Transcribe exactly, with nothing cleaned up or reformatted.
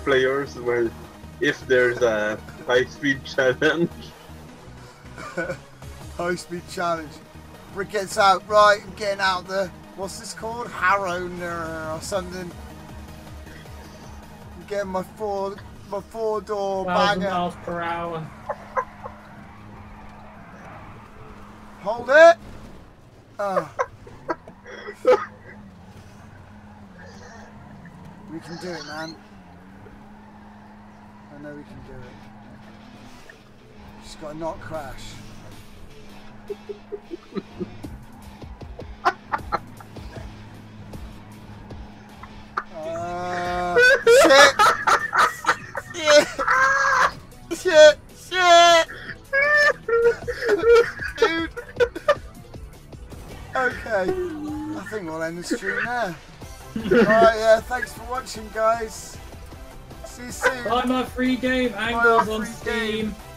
players where if there's a high speed challenge. High speed challenge. Rick gets out, right, I'm getting out the, what's this called? Harrow or something. I'm getting my four, my four door thousand banger. miles per hour. Hold it. Oh. We can do it, man. I know we can do it. Just gotta not crash. Uh, shit! Shit! Shit! Shit! Dude! Okay, I think we'll end the stream there. Alright, yeah, thanks for watching, guys. See you soon. Buy my free game, Angles on free Steam. game.